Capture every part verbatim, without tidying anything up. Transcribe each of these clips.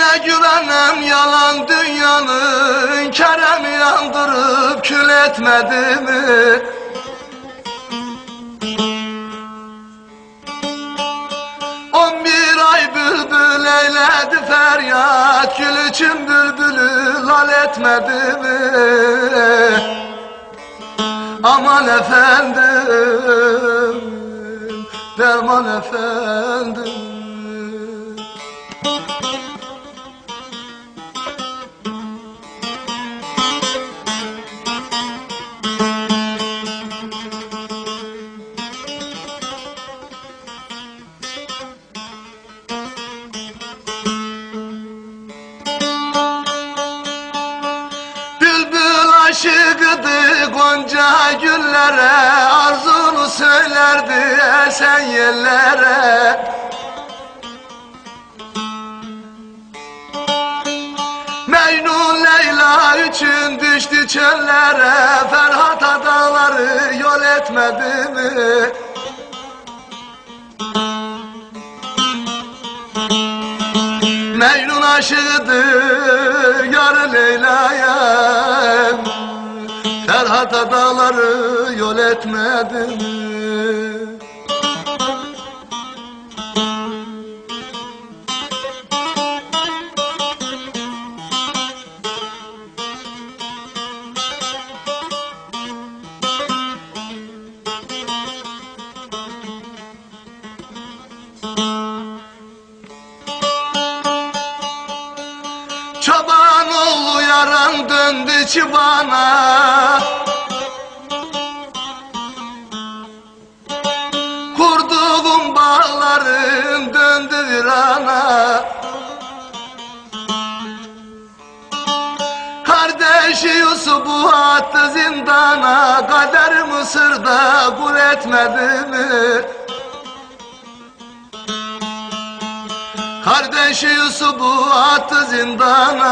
Ne güvenem yalan dünyanın, Kerem'i yandırıp kül etmedi mi? On bir ay bülbül eyledi feryat, Gül için bülbülü lal etmedi mi? Aman efendim, derman efendim. Aşıkıdı gonca güllere, arzunu söylerdi esen yerlere. Mecnun Leyla için düştü çöllere, Ferhat adaları yol etmedi mi? Mecnun aşıkıdı yar Leyla'ya, Ferhat adaları yol etmedi mi? Çoban oğlu yaran döndü çibana, kurduğum bağların döndü virana. Kardeşi Yusuf'u attı zindana, Kader Mısır'da kul etmedi mi? Kardeşi Yusuf'u attı zindana,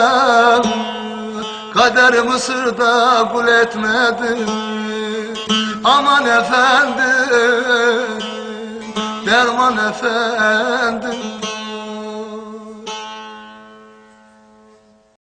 Kader Mısır'da kul etmedi mi? Aman efendim, derman efendim.